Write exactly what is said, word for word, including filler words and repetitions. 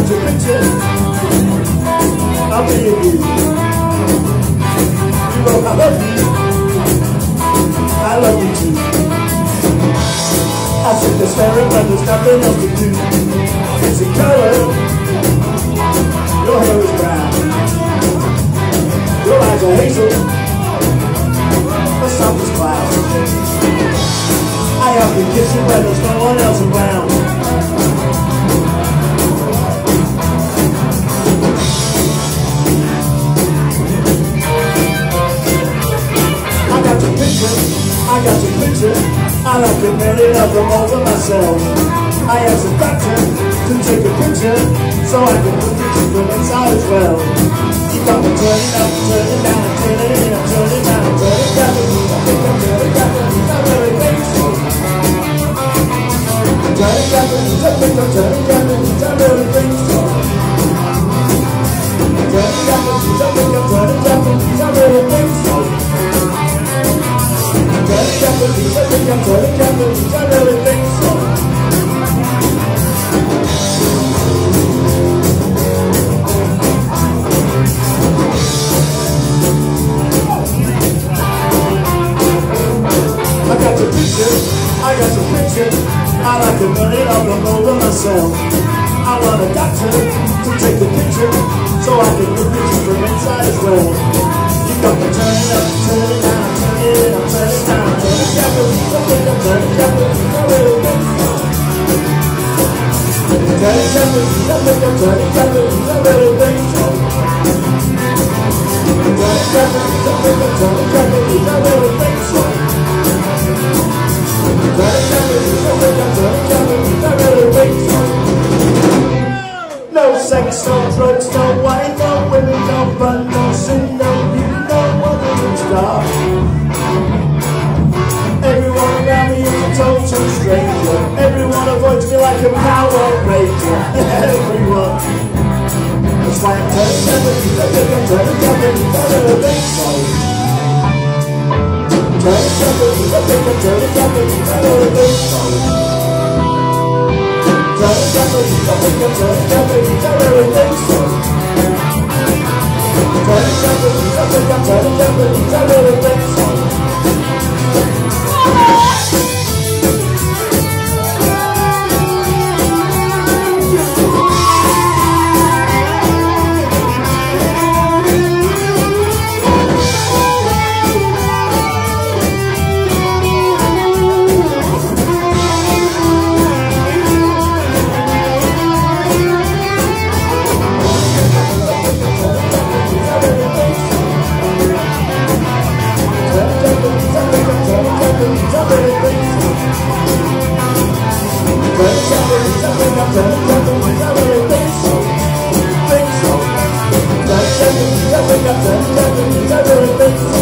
your picture, I'll be with you. You know I love you, I love you too. I sit there staring but there's nothing else to do. It's a color, your hair is brown, your eyes are hazel, the soft as clouds. I often kiss you when there's no one else around. I got your picture, I got your picture. I like a minute of them over myself. I asked the doctor to take a picture so I can look at you from inside as well. You got me turning up, turning down, turning in, turning down, turning down. I think I'm turning down, I really think so. Turning down, I think I'm turning down, I really think so. Turning down, I think I'm turning down, I really think so. Turning Japanese, I think I'm turning Japanese, I really think so. I got your picture, I got your picture. I like a minute of them over myself. I want a doctor to take a picture so I can look at you from inside as well. You got me turning up, turning down, turning up, turning down. Japanese, I think I'm turning Japanese, I really think so. Turning Japanese, I think I'm turning Japanese, I really think so. Turning Japanese, I think I'm turning Japanese, I really think so. Turning Japanese, I think I'm turning Japanese, I really think so. No sex, no drugs, no wine, no women, no fun, no sin, no beauty, no wonder star. Everyone around me is a total stranger. Everyone avoids me like a Power Ranger. Everyone. That's why I'm turning Japanese, I think I'm turning Japanese, I really think so. Turning Japanese, I think I'm turning Japanese, I really think so. Turning Japanese, I think I'm turning Japanese, I really think so. Turning Japanese, I think I'm turning Japanese, I really think so. I really think so.